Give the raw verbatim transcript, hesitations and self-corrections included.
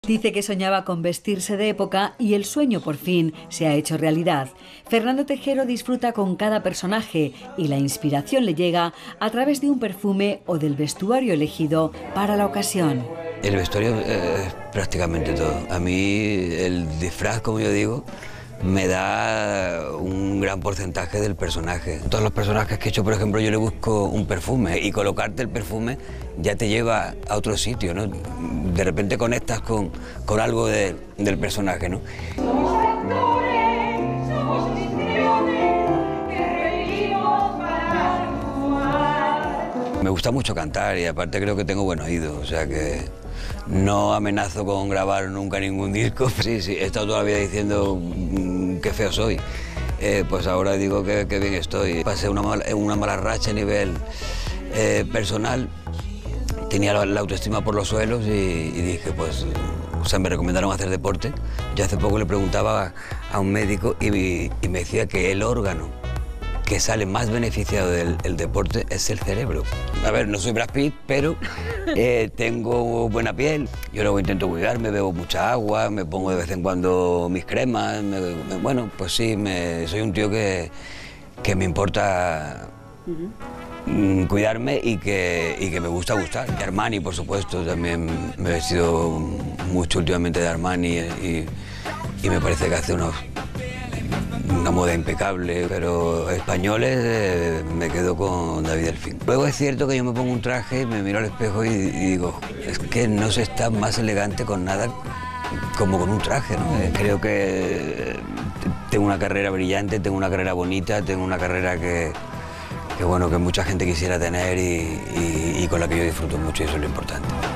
Dice que soñaba con vestirse de época y el sueño por fin se ha hecho realidad. Fernando Tejero disfruta con cada personaje y la inspiración le llega a través de un perfume o del vestuario elegido para la ocasión. El vestuario es prácticamente todo. A mí el disfraz, como yo digo, me da un gran porcentaje del personaje. Todos los personajes que he hecho, por ejemplo, yo le busco un perfume y colocarte el perfume ya te lleva a otro sitio, ¿no? De repente conectas con, con algo de, del personaje, ¿no? Me gusta mucho cantar y aparte creo que tengo buen oído, o sea que no amenazo con grabar nunca ningún disco. Sí, sí, he estado toda la vida diciendo mmm, qué feo soy, eh, pues ahora digo que, que bien estoy. Pasé una mala, una mala racha a nivel eh, personal, tenía la, la autoestima por los suelos y, y dije, pues, o sea, me recomendaron hacer deporte. Yo hace poco le preguntaba a un médico y, y me decía que el órgano que sale más beneficiado del el deporte es el cerebro. A ver, no soy Brad Pitt, pero eh, tengo buena piel. Yo luego intento cuidarme, bebo mucha agua, me pongo de vez en cuando mis cremas. Me, me, bueno, pues sí, me, soy un tío que, que me importa uh-huh. cuidarme y que, y que me gusta gustar. Y Armani, por supuesto, también me he vestido mucho últimamente de Armani y, y me parece que hace unos... una moda impecable, pero españoles eh, me quedo con David Delfín. Luego es cierto que yo me pongo un traje, me miro al espejo y, y digo, es que no se está más elegante con nada como con un traje, ¿no? Eh, creo que tengo una carrera brillante, tengo una carrera bonita, tengo una carrera que, que, bueno, que mucha gente quisiera tener y, y, y con la que yo disfruto mucho y eso es lo importante.